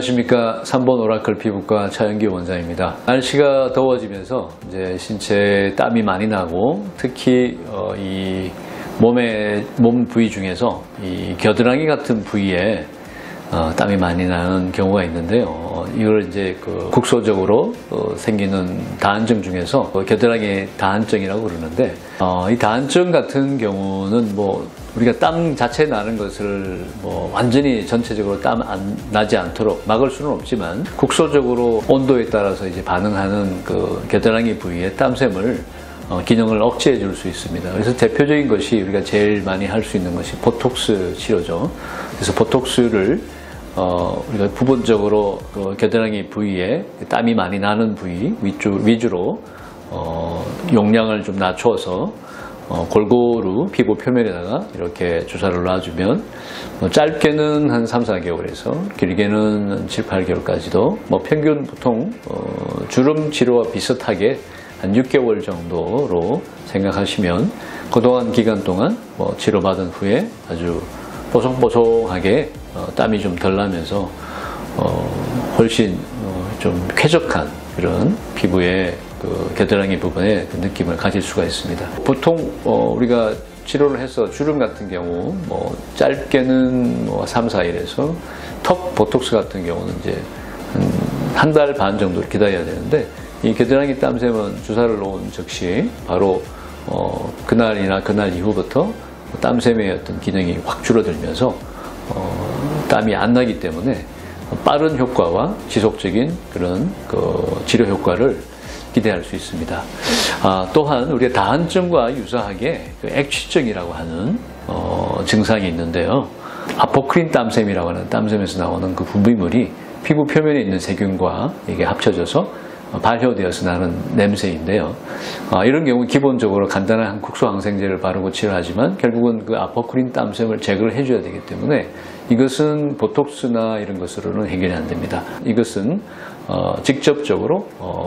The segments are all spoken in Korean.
안녕하십니까. 3번 오라클 피부과 차영기 원장입니다. 날씨가 더워지면서 이제 신체에 땀이 많이 나고 특히 이 몸 부위 중에서 이 겨드랑이 같은 부위에 땀이 많이 나는 경우가 있는데요. 이걸 이제 국소적으로 생기는 다한증 중에서 겨드랑이 다한증이라고 그러는데, 이 다한증 같은 경우는 우리가 땀 자체 나는 것을 완전히 전체적으로 땀 안 나지 않도록 막을 수는 없지만, 국소적으로 온도에 따라서 이제 반응하는 겨드랑이 부위의 땀샘을 기능을 억제해 줄 수 있습니다. 그래서 대표적인 것이 우리가 제일 많이 할 수 있는 것이 보톡스 치료죠. 그래서 보톡스를 우리가 부분적으로 겨드랑이 부위에 땀이 많이 나는 부위 위주로 용량을 좀 낮춰서 골고루 피부 표면에다가 이렇게 주사를 놔주면 짧게는 한 3, 4개월에서 길게는 7, 8개월까지도 평균 보통 주름 치료와 비슷하게 한 6개월 정도로 생각하시면 그동안 기간 동안 치료받은 후에 아주 뽀송뽀송하게 땀이 좀 덜 나면서 훨씬 좀 쾌적한 그런 피부의 겨드랑이 부분의 느낌을 가질 수가 있습니다. 보통 우리가 치료를 해서 주름 같은 경우 짧게는 3, 4일에서 턱 보톡스 같은 경우는 이제 한 달 반 정도 기다려야 되는데, 이 겨드랑이 땀샘은 주사를 놓은 즉시 바로 그날이나 그날 이후부터 땀샘의 어떤 기능이 확 줄어들면서 땀이 안 나기 때문에 빠른 효과와 지속적인 그런 치료 효과를 기대할 수 있습니다. 또한 우리가 다한증과 유사하게 액취증이라고 하는 증상이 있는데요. 아포크린 땀샘이라고 하는 땀샘에서 나오는 그 분비물이 피부 표면에 있는 세균과 이게 합쳐져서 발효되어서 나는 냄새인데요. 이런 경우 기본적으로 간단한 국소항생제를 바르고 치료하지만 결국은 그 아포크린 땀샘을 제거를 해줘야 되기 때문에 이것은 보톡스나 이런 것으로는 해결이 안 됩니다. 이것은 직접적으로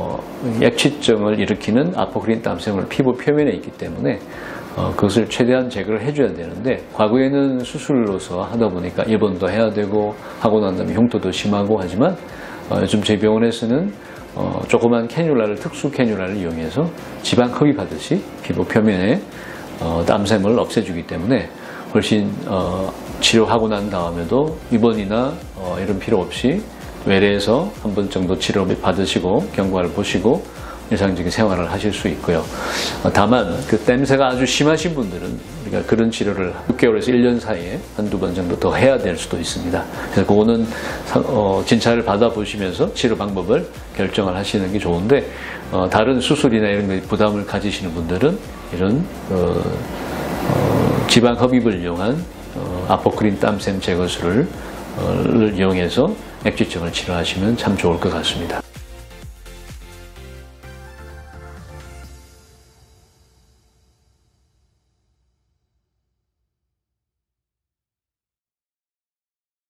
액취증을 일으키는 아포크린 땀샘을 피부 표면에 있기 때문에 그것을 최대한 제거를 해줘야 되는데, 과거에는 수술로서 하다 보니까 입원도 해야 되고 하고 난 다음에 흉터도 심하고 하지만 요즘 저희 병원에서는 조그만 캐뉼라를, 특수 캐뉼라를 이용해서 지방 흡입하듯이 피부 표면에 땀샘을 없애주기 때문에 훨씬 치료하고 난 다음에도 입원이나 이런 필요 없이 외래에서 한 번 정도 치료 받으시고 경과를 보시고 일상적인 생활을 하실 수 있고요. 다만 그 땀새가 아주 심하신 분들은 우리가 그런 치료를 6개월에서 1년 사이에 한두 번 정도 더 해야 될 수도 있습니다. 그래서 그거는 진찰을 받아보시면서 치료 방법을 결정을 하시는 게 좋은데, 다른 수술이나 이런 게 부담을 가지시는 분들은 이런 지방 흡입을 이용한 아포크린 땀샘 제거술을 이용해서 액취증을 치료하시면 참 좋을 것 같습니다.